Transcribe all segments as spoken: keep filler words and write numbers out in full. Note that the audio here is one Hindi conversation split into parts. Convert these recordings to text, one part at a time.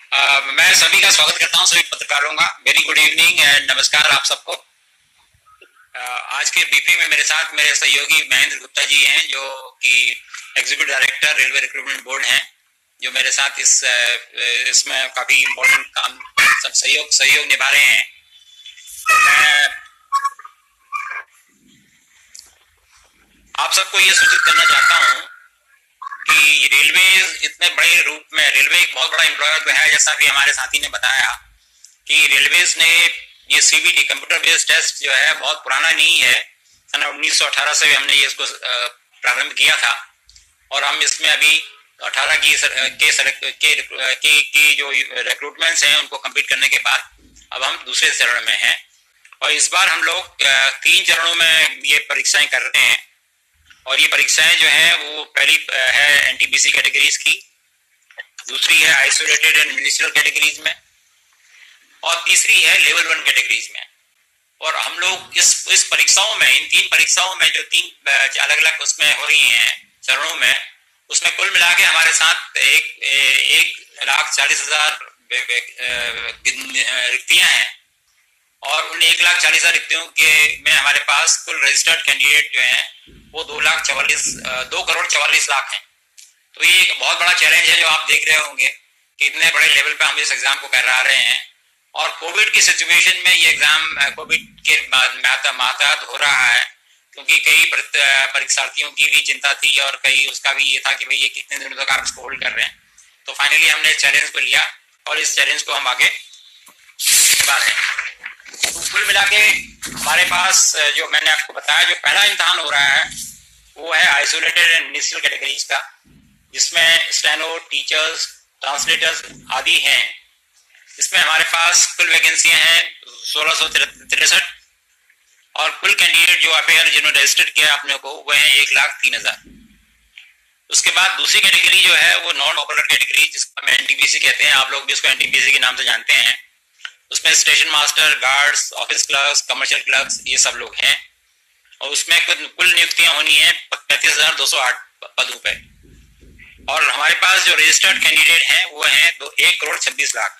Uh, मैं सभी का स्वागत करता हूं, सभी पत्रकारों का। वेरी गुड इवनिंग एंड नमस्कार आप सबको। uh, आज के बीपी में मेरे साथ मेरे सहयोगी महेंद्र गुप्ता जी हैं, जो कि executive director railway recruitment board हैं, जो मेरे साथ इस इसमें काफी इम्पोर्टेंट काम सब सहयोग सहयोग निभा रहे हैं। तो मैं आप सबको ये सूचित करना चाहता हूं कि रेलवे इतने बड़े रूप में, रेलवे एक बहुत बड़ा एम्प्लॉयर तो है, जैसा भी हमारे साथी ने बताया कि रेलवेज ने ये सीबीटी कंप्यूटर बेस्ड टेस्ट जो है बहुत पुराना नहीं है। सन उन्नीस सौ अठारह से हमने ये इसको प्रारंभ किया था और हम इसमें अभी अठारह की के के, के, के जो रिक्रूटमेंट्स हैं उनको कंप्लीट करने के बाद अब हम दूसरे चरण में हैं। और इस बार हम लोग तीन चरणों में ये परीक्षाएं कर रहे हैं और ये परीक्षाएं जो है वो पहली है एनटीपीसी कैटेगरीज की, दूसरी है आइसोलेटेड एंड मिनिस्ट्रियल कैटेगरीज में और तीसरी है लेवल वन कैटेगरीज में। और हम लोग इस इस परीक्षाओं में, इन तीन परीक्षाओं में जो तीन अलग अलग उसमें हो रही हैं चरणों में, उसमें कुल मिला के हमारे साथ एक एक लाख चालीस हजार रिक्तियां हैं और उन एक लाख चालीस हजार रिक्तियों के में हमारे पास कुल रजिस्टर्ड कैंडिडेट जो हैं वो दो लाख चवालीस दो करोड़ चवालीस लाख हैं। तो ये एक बहुत बड़ा चैलेंज है जो आप देख रहे होंगे कि इतने बड़े लेवल पे हम इस एग्जाम को करा रहे हैं और कोविड की सिचुएशन में ये एग्जाम कोविड के मातहत हो रहा है, क्योंकि कई परीक्षार्थियों की भी चिंता थी और कई उसका भी ये था कि भाई ये कितने दिनों तक आप इसको होल्ड कर रहे हैं। तो फाइनली हमने चैलेंज को लिया और इस चैलेंज को हम आगे बढ़ा रहे हैं। तो कुल मिला के हमारे पास जो मैंने आपको बताया, जो पहला इम्तहान हो रहा है वो है आइसोलेटेड एंड मिनिस्ट्रियल कैटेगरीज का, जिसमें स्टेनो, टीचर्स, ट्रांसलेटर्स आदि हैं। इसमें हमारे पास कुल वैकेंसियां हैं सोलह सौ तिरसठ और कुल कैंडिडेट जो अपेयर जिन्होंने रजिस्टर्ड किया अपने को वो है एक लाख तीन हजार। उसके बाद दूसरी कैटेगरी जो है वो नॉन पॉपुलर कैटेगरी, जिसको हम एनटीपीसी कहते हैं, आप लोग भी उसको एनटीपीसी के नाम से जानते हैं। उसमें station master, guards, office clerks, commercial clerks ये सब लोग हैं और उसमें कुल नियुक्तियां होनी है पैंतीस हजार दो सौ आठ पदों पे। और हमारे पास जो रजिस्टर्ड कैंडिडेट हैं वो हैं दो एक करोड़ छब्बीस लाख।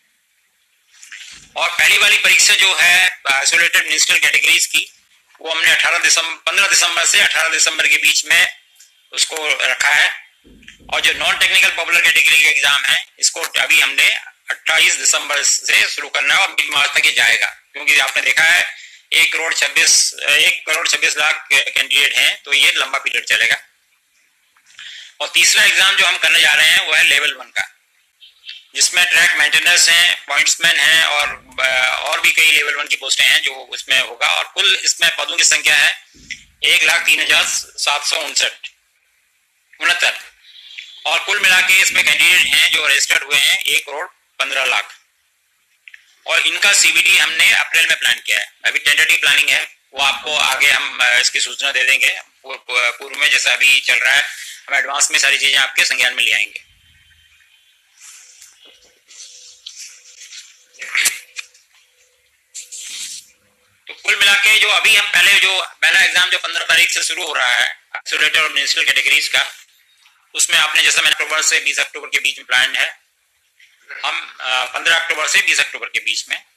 और पहली वाली परीक्षा जो है आइसोलेटेड मिनिस्ट्रियल कैटेगरीज की, वो हमने अठारह दिसंबर पंद्रह दिसंबर से अठारह दिसंबर के बीच में उसको रखा है। और जो नॉन टेक्निकल पॉपुलर कैटेगरी का एग्जाम है इसको अभी हमने अट्ठाईस दिसंबर से शुरू करना है और मिड मार्च तक ये जाएगा, क्योंकि आपने देखा है एक करोड़ छब्बीस एक करोड़ छब्बीस लाख कैंडिडेट हैं, तो ये लंबा पीरियड चलेगा। और तीसरा एग्जाम जो हम करने जा रहे हैं वो है लेवल वन का, जिसमें ट्रैक मेंटेनेंस हैं, पॉइंट्समैन हैं और और भी कई लेवल वन की पोस्टें हैं जो उसमें होगा। और कुल इसमें पदों की संख्या है एक लाख तीन हजार सात सौ उनसठ उनहत्तर और कुल मिला के इसमें कैंडिडेट हैं जो रजिस्टर्ड हुए हैं एक करोड़ पंद्रह लाख। और इनका सीबीटी हमने अप्रैल में प्लान किया है। अभी टेंटेटिव प्लानिंग है, वो आपको आगे हम इसकी सूचना दे देंगे। पूर्व में जैसा अभी चल रहा है हम एडवांस में सारी चीजें आपके संज्ञान में ले आएंगे। तो कुल मिला के जो अभी हम पहले जो पहला एग्जाम जो पंद्रह तारीख से शुरू हो रहा है आइसोलेटेड और मिनिस्ट्रियल कैटेगरीज का, उसमें आपने जैसा मैंने अक्टूबर से बीस अक्टूबर के बीच में प्लान है, हम पंद्रह अक्टूबर से बीस अक्टूबर के बीच में।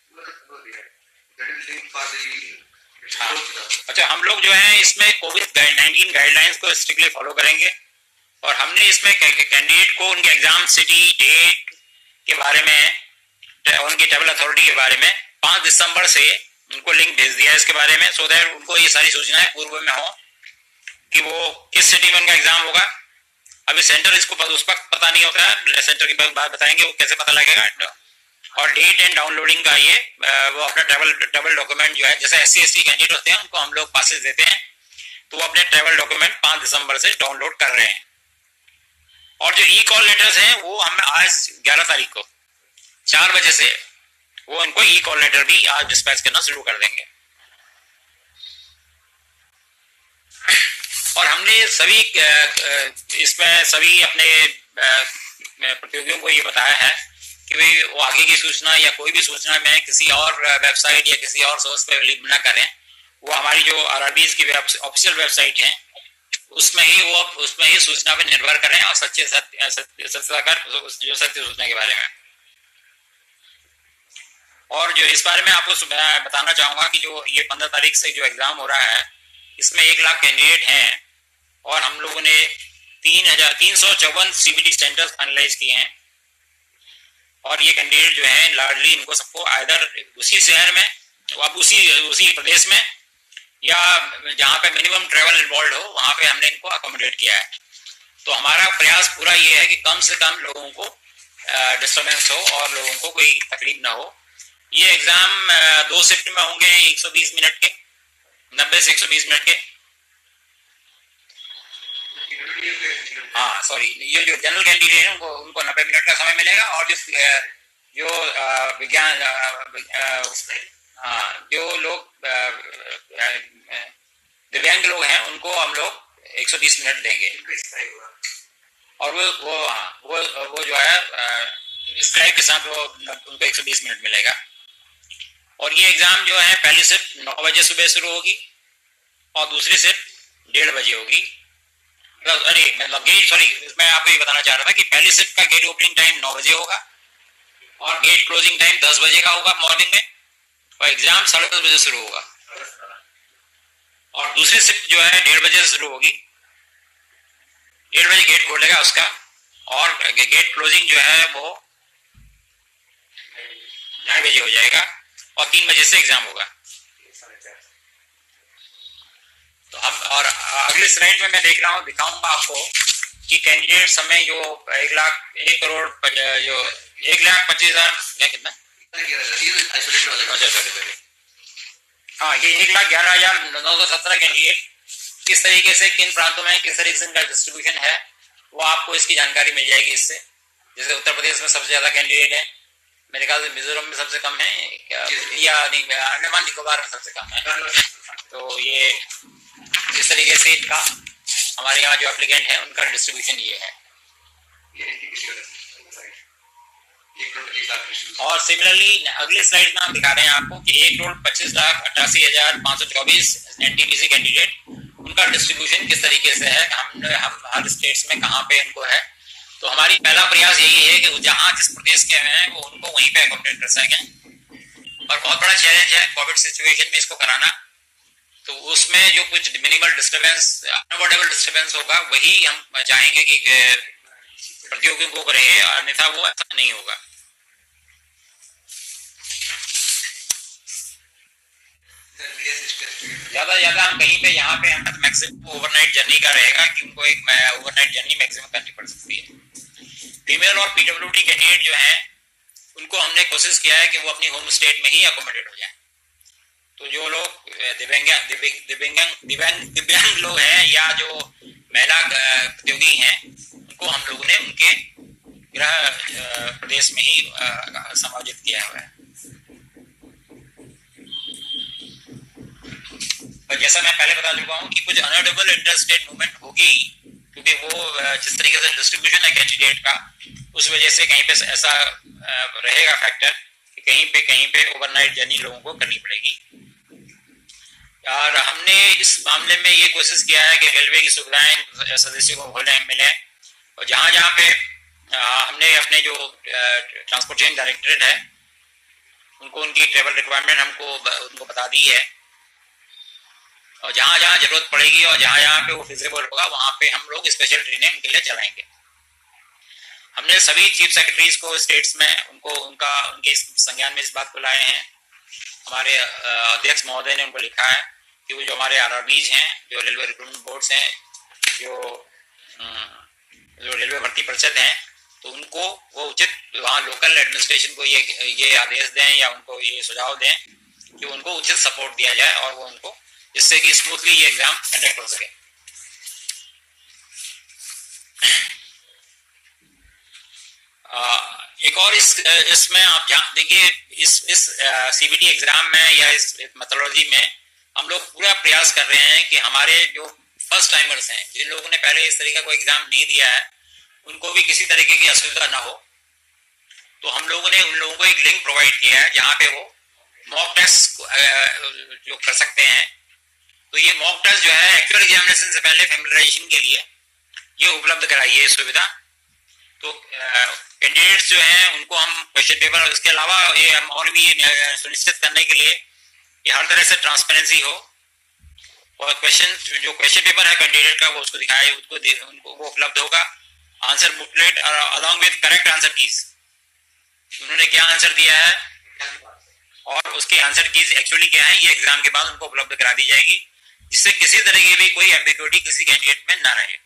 हाँ। अच्छा, हम लोग जो है इसमें कोविड नाइनटीन गाइडलाइंस को स्ट्रिक्टली फॉलो करेंगे और हमने इसमें कैंडिडेट को उनके एग्जाम सिटी, डेट के बारे में, उनकी ट्रैवल अथॉरिटी के बारे में पांच दिसंबर से उनको लिंक भेज दिया है इसके बारे में, सो दैट उनको ये सारी सूचनाएं पूर्व में हो कि वो किस सिटी में उनका एग्जाम होगा। अभी सेंटर इसको उस वक्त पता नहीं होता है, सेंटर की बात बताएंगे वो कैसे पता लगेगा। और डेट एंड डाउनलोडिंग का ये वो अपना ट्रैवल ट्रैवल डॉक्यूमेंट जो है, जैसे S C S T candidate होते हैं उनको हम लोग पासेस देते हैं, तो वो अपने ट्रैवल डॉक्यूमेंट पांच दिसंबर से डाउनलोड कर रहे हैं। और जो ई कॉल लेटर्स हैं वो हम आज ग्यारह तारीख को चार बजे से वो उनको ई कॉल लेटर भी आज डिस्पैच करना शुरू कर देंगे। और हमने सभी इसमें सभी अपने प्रतियोगियों को ये बताया है कि भाई वो आगे की सूचना या कोई भी सूचना में किसी और वेबसाइट या किसी और सोर्स पे रिलीव ना करें, वो हमारी जो आरआरबीज की ऑफिशियल वेबसाइट है उसमें ही वो उसमें ही सूचना पे निर्भर करें और सच्चे सत्य सत्यता कर जो सत्य सूचना के बारे में। और जो इस बारे में आपको बताना चाहूँगा कि जो ये पंद्रह तारीख से जो एग्ज़ाम हो रहा है, इसमें एक लाख कैंडिडेट हैं और हम लोगों ने तीन हजार तीन सौ चौवन सीबीटी सेंटर्स फाइनलाइज किए हैं। और ये कैंडिडेट जो हैं लार्जली इनको सबको आइदर उसी शहर में, आप उसी उसी प्रदेश में, या जहाँ पे मिनिमम ट्रेवल इन्वॉल्व हो वहाँ पे हमने इनको अकोमोडेट किया है। तो हमारा प्रयास पूरा ये है कि कम से कम लोगों को डिस्टर्बेंस हो और लोगों को कोई तकलीफ ना हो। ये एग्जाम दो शिफ्ट में होंगे, एक सौ बीस मिनट के, नब्बे से एक सौ बीस मिनट के। हाँ सॉरी, ये जो जनरल कैंडिडेट है उनको उनको नब्बे मिनट का समय मिलेगा, और जो जो विज्ञान हाँ जो लोग दिव्यांग लोग हैं उनको हम लोग एक सौ बीस मिनट देंगे। और वो वो हाँ वो वो जो है स्क्राइब के साथ वो उनको एक सौ बीस मिनट मिलेगा। और ये एग्जाम जो है पहली शिफ्ट नौ बजे सुबह शुरू होगी और दूसरी शिफ्ट डेढ़ बजे होगी। अरे मतलब गेट सॉरी मैं आपको ये बताना चाह रहा था कि पहली शिफ्ट का गेट ओपनिंग टाइम नौ बजे होगा और गेट क्लोजिंग टाइम दस बजे का होगा मॉर्निंग में, और एग्जाम साढ़े दस बजे शुरू होगा। और दूसरी शिफ्ट जो है डेढ़ बजे से शुरू होगी, डेढ़ बजे गेट खोलेगा उसका, और गेट क्लोजिंग जो है वो ढाई बजे हो जाएगा और तीन बजे से एग्जाम होगा। तो हम और अगले स्लाइड में मैं देख रहा हूँ, दिखाऊंगा आपको कि कैंडिडेट समय जो एक लाख एक करोड़ जो एक लाख पच्चीस हजार कितना हाँ ये एक लाख ग्यारह हजार नौ सौ सत्रह कैंडिडेट किस तरीके से किन प्रांतों में किस तरीके से इनका डिस्ट्रीब्यूशन है वो आपको इसकी जानकारी मिल जाएगी इससे। जैसे उत्तर प्रदेश में सबसे ज्यादा कैंडिडेट है, मेरे ख्याल से मिजोरम में सबसे कम है, या अंडमान निकोबार में सबसे कम है। तो ये इस तरीके से इनका हमारे यहाँ जो एप्लीकेंट है उनका डिस्ट्रीब्यूशन ये है। और सिमिलरली अगले स्लाइड में हम दिखा रहे हैं आपको कि एक करोड़ पच्चीस लाख अट्ठासी हजार पाँच सौ चौबीस एनटीपीसी कैंडिडेट, उनका डिस्ट्रीब्यूशन किस तरीके से है, हम हम हर स्टेट्स में कहाँ पे इनको है। तो हमारी पहला प्रयास यही है कि जहाँ जिस प्रदेश के हैं वो उनको वहीं पे अकोमोडेट कर सकें। और बहुत बड़ा चैलेंज है कोविड सिचुएशन में इसको कराना, तो उसमें जो कुछ मिनिमल डिस्टर्बेंस अनअवॉइडेबल डिस्टर्बेंस होगा वही हम चाहेंगे कि प्रतियोगियों को रहे, अन्यथा वो ऐसा नहीं होगा। ज्यादा ज्यादा हम कहीं पे यहाँ पे हम मैक्सिमम ओवरनाइट जर्नी का रहेगा कि उनको एक ओवरनाइट जर्नी मैक्सिमम करनी पड़ सकती है। फीमेल और पीडब्ल्यूडी कैंडिडेट जो हैं उनको हमने कोशिश किया है कि वो अपनी होम स्टेट में ही अकोमोडेट हो जाए। तो जो लोग दिव्यांग दिव्यांग दिव्यांग दिव्यांग लोग हैं या जो महिला प्रतियोगी हैं उनको हम लोगों ने उनके गृह प्रदेश में ही समायोजित किया हुआ है। और जैसा मैं पहले बता चुका हूँ कि कुछ अनअवॉइडेबल इंटरस्टेट मूवमेंट होगी, क्योंकि वो जिस तरीके से डिस्ट्रीब्यूशन है कैंडिडेट का उस वजह से कहीं पे ऐसा रहेगा फैक्टर कि कहीं पे कहीं पे ओवरनाइट जर्नी लोगों को करनी पड़ेगी। और हमने इस मामले में ये कोशिश किया है कि रेलवे की सुविधाएं सदस्यों को खोलने मिले, और जहाँ जहाँ पे हमने अपने जो ट्रांसपोर्टेशन डायरेक्टरेट है उनको उनकी ट्रेवल रिक्वायरमेंट हमको उनको बता दी है, और जहाँ जहाँ जरूरत पड़ेगी और जहाँ जहाँ पे वो फिजिबल होगा वहाँ पे हम लोग स्पेशल ट्रेनिंग उनके लिए चलाएंगे। हमने सभी चीफ सेक्रेटरीज को स्टेट्स में उनको उनका उनके संज्ञान में इस बात को लाए हैं। हमारे अध्यक्ष महोदय ने उनको लिखा है कि वो जो हमारे आरआरबीज हैं, जो रेलवे रिक्रूटमेंट बोर्ड्स हैं, जो जो रेलवे भर्ती परिषद हैं, तो उनको वो उचित वहाँ लोकल एडमिनिस्ट्रेशन को ये ये आदेश दें या उनको ये सुझाव दें कि उनको उचित सपोर्ट दिया जाए और वो उनको जिससे कि स्मूथली ये एग्जाम कंडक्ट हो सके। एक और इस इसमें आप देखिए इस इस सीबीटी एग्जाम में या इस मेथोडोलॉजी में हम लोग पूरा प्रयास कर रहे हैं कि हमारे जो फर्स्ट टाइमर्स हैं, जिन लोगों ने पहले इस तरीके का कोई एग्जाम नहीं दिया है, उनको भी किसी तरीके की असुविधा ना हो। तो हम लोगों ने उन लोगों को एक लिंक प्रोवाइड किया है जहाँ पे वो मॉक टेस्ट जो कर सकते हैं। तो ये मॉक टेस्ट जो है एक्चुअल एग्जामिनेशन से पहले फैमिलियराइजेशन के लिए ये उपलब्ध कराई है सुविधा। तो कैंडिडेट्स जो हैं उनको हम क्वेश्चन पेपर, और इसके अलावा ये हम और भी सुनिश्चित करने के लिए कि हर तरह से ट्रांसपेरेंसी हो और क्वेश्चन जो क्वेश्चन पेपर है कैंडिडेट का वो उसको दिखाए, उसको उनको वो उपलब्ध होगा, answer booklet along with correct answer keys, उन्होंने क्या आंसर दिया है और उसके आंसर कीज एक्चुअली क्या है, ये एग्जाम के बाद उनको उपलब्ध करा दी जाएगी, जिससे किसी तरह की भी कोई एम्बिग्युइटी किसी कैंडिडेट में ना रहे।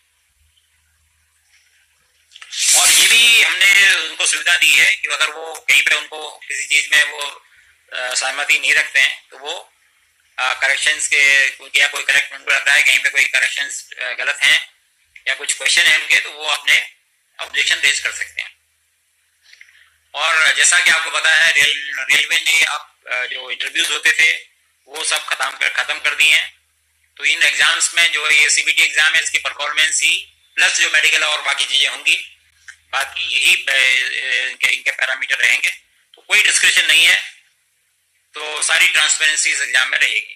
और ये भी हमने उनको सुविधा दी है कि अगर वो कहीं पे उनको किसी चीज में वो सहमति नहीं रखते हैं तो वो करेक्शंस के या कोई करेक्ट उनको लगता है कहीं पे कोई करेक्शंस गलत हैं या कुछ क्वेश्चन है उनके, तो वो अपने ऑब्जेक्शन रेज कर सकते हैं। और जैसा कि आपको पता है रेल रेलवे ने अब जो इंटरव्यूज होते थे वो सब खत्म कर खत्म कर दिए हैं, तो इन एग्जाम्स में जो ये सीबीटी एग्जाम है इसकी परफॉर्मेंस ही प्लस जो मेडिकल और बाकी चीजें होंगी, बाकी यही इनके, इनके पैरामीटर रहेंगे, तो कोई डिस्क्रिप्शन नहीं है, तो सारी ट्रांसपेरेंसी इस एग्जाम में रहेगी।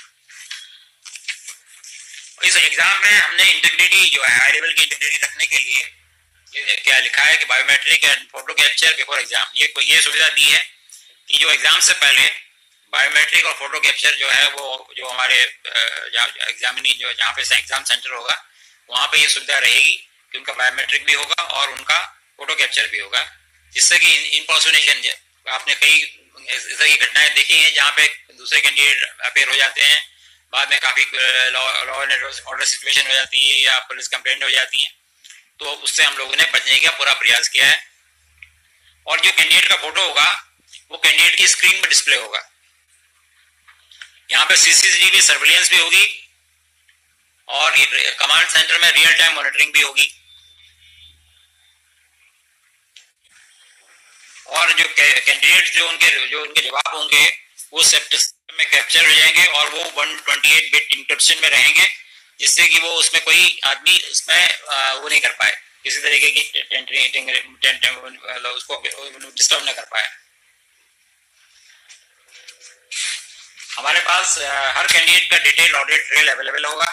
इस एग्जाम में हमने इंटीग्रिटी जो है हाई लेवल की इंटीग्रिटी रखने के लिए ये क्या लिखा है कि biometric and photo capture before exam, ये ये सुविधा दी है कि जो एग्जाम से पहले बायोमेट्रिक और फोटो कैप्चर जो है वो जो हमारे एग्जामिनी जो जहाँ पे एग्जाम सेंटर होगा वहाँ पे ये सुविधा रहेगी कि उनका बायोमेट्रिक भी होगा और उनका फोटो कैप्चर भी होगा, जिससे कि इम्पर्सोनेशन, आपने कई इस तरह की घटनाएं देखी हैं जहाँ पे दूसरे कैंडिडेट अपेयर हो जाते हैं, बाद में काफी लॉ एंड ऑर्डर सिचुएशन हो जाती है या पुलिस कंप्लेंट हो जाती है, तो उससे हम लोगों ने बचने का पूरा प्रयास किया है। और जो कैंडिडेट का फोटो होगा वो कैंडिडेट की स्क्रीन पर डिस्प्ले होगा, यहाँ पे सीसीटीवी सर्विलियंस भी होगी और कमांड सेंटर में रियल टाइम मॉनिटरिंग भी होगी, और जो कैंडिडेट जो उनके जो उनके जवाब होंगे वो सिस्टम में कैप्चर हो जाएंगे और वो एक सौ अट्ठाईस बिट इंक्रिप्शन में रहेंगे, जिससे कि वो उसमें कोई आदमी उसमें वो नहीं कर पाए, किसी तरीके की उसको डिस्टर्ब न कर पाए। हमारे पास हर कैंडिडेट का डिटेल ऑडिट ट्रेल अवेलेबल होगा,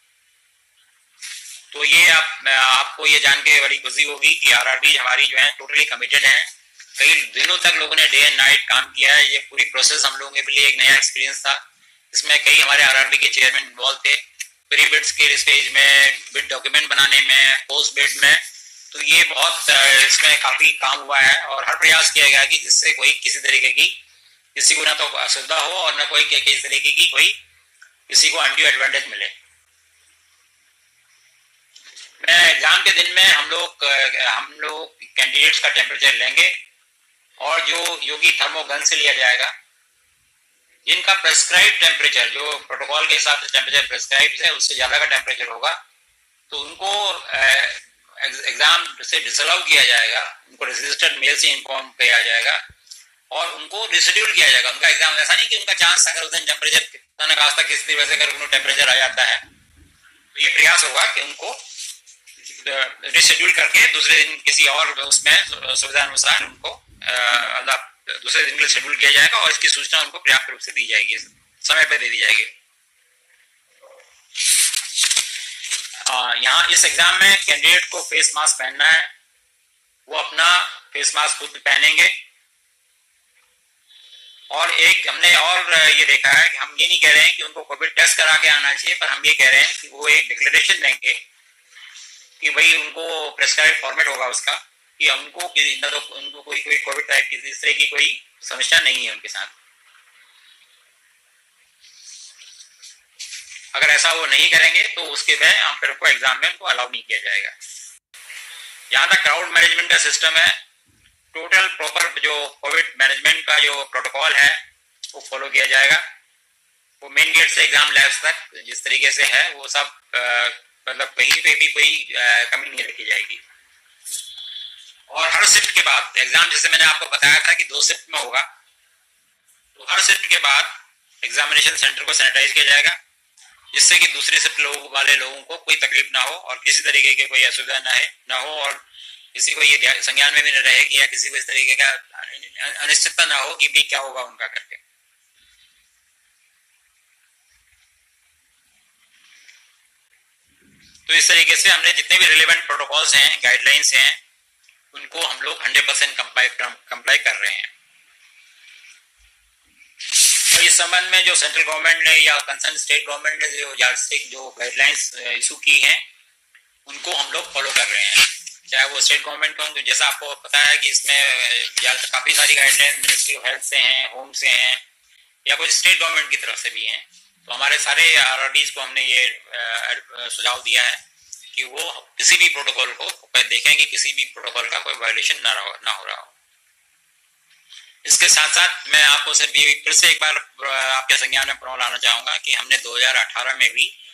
तो ये आप आपको ये जान के बड़ी खुशी होगी कि आरआरबी हमारी जो है टोटली कमिटेड है। कई दिनों तक लोगों ने डे एंड नाइट काम किया है, ये पूरी प्रोसेस हम लोगों के लिए एक नया एक्सपीरियंस था, इसमें कई हमारे आरआरबी के चेयरमैन इन्वॉल्व थे, प्री बिड्स के स्टेज में, बिड डॉक्यूमेंट बनाने में, पोस्ट बिड में, तो ये बहुत इसमें काफी काम हुआ है और हर प्रयास किया गया कि जिससे कोई किसी तरीके की किसी को ना तो असुविधा हो और ना कोई किसी तरीके की कोई किसी को अनड्यू एडवांटेज मिले। मैं एग्जाम के दिन में हम लोग हम लोग कैंडिडेट्स का टेम्परेचर लेंगे और जो योगी थर्मोगन से लिया जाएगा, जिनका प्रेस्क्राइब टेम्परेचर जो प्रोटोकॉल के हिसाब से टेम्परेचर प्रेस्क्राइब है उससे ज्यादा का टेम्परेचर होगा, तो उनको एग्जाम से डिसअलाउ किया जाएगा, उनको रजिस्टर्ड मेल से इन्फॉर्म किया जाएगा और उनको रिशेड्यूल किया जाएगा उनका एग्जाम। ऐसा नहीं कि उनका चांस अगर उस दिन टेम्परेचर कितना खास तक किसी वजह से अगर उनको टेम्परेचर आ जाता है तो ये प्रयास होगा कि उनको रिशेड्यूल करके दूसरे दिन किसी और उसमें सुविधा अनुसार उनको दूसरे दिन के लिए शेड्यूल किया जाएगा और इसकी सूचना उनको पर्याप्त रूप से दी जाएगी, समय पर दे दी जाएगी। यहाँ इस एग्जाम में कैंडिडेट को फेस मास्क पहनना है, वो अपना फेस मास्क खुद पहनेंगे। और एक हमने और ये देखा है कि हम ये नहीं कह रहे हैं कि उनको कोविड टेस्ट करा के आना चाहिए, पर हम ये कह रहे हैं कि वो एक डिक्लेरेशन देंगे कि भाई उनको प्रेस्क्राइब फॉर्मेट होगा उसका कि उनको न तो उनको कोई कोई कोविड टाइप की इस तरह की कोई समस्या नहीं है उनके साथ। अगर ऐसा वो नहीं करेंगे तो उसके में हम फिर उनको एग्जाम में उनको अलाउ नहीं किया जाएगा। जहाँ तक क्राउड मैनेजमेंट का सिस्टम है, टोटल प्रॉपर जो कोविड मैनेजमेंट का जो प्रोटोकॉल है वो फॉलो किया जाएगा। वो मेन गेट से एग्जाम लैब्स तक जिस तरीके से है वो सब मतलब कहीं पे भी कोई कमी नहीं रखी जाएगी। और हर शिफ्ट के बाद एग्जाम, जैसे मैंने आपको बताया था कि दो शिफ्ट में होगा, तो हर शिफ्ट के बाद एग्जामिनेशन सेंटर को सैनिटाइज किया जाएगा, जिससे कि दूसरे शिफ्ट लोगों वाले लोगों को कोई तकलीफ ना हो और किसी तरीके की कोई असुविधा ना है ना हो और किसी को ये संज्ञान में भी न रहे कि या किसी को इस तरीके का अनिश्चितता ना हो कि भी क्या होगा उनका करके। तो इस तरीके से हमने जितने भी रिलेवेंट प्रोटोकॉल्स हैं, गाइडलाइंस हैं, उनको हम लोग हंड्रेड परसेंट कंप्लाई कंप्लाई कर रहे हैं। तो इस संबंध में जो सेंट्रल गवर्नमेंट ने या कंसर्न स्टेट गवर्नमेंट ने जो जार्स्टिक जो गाइडलाइंस इशू की हैं उनको हम लोग फॉलो कर रहे हैं, चाहे वो स्टेट गवर्नमेंट का, तो जैसा आपको पता है कि इसमें काफी सारी गाइडलाइंस मिनिस्ट्री ऑफ हेल्थ से हैं, होम से हैं या कुछ स्टेट गवर्नमेंट की तरफ से भी हैं। तो हमारे सारे आरआरडीज को हमने ये सुझाव दिया है कि वो किसी भी प्रोटोकॉल को देखें कि किसी भी प्रोटोकॉल का कोई वायलेशन ना ना हो रहा हो। इसके साथ साथ मैं आपको सिर्फ ये फिर से एक बार आपके संज्ञान में लाना चाहूंगा कि हमने दो हज़ार अठारह में भी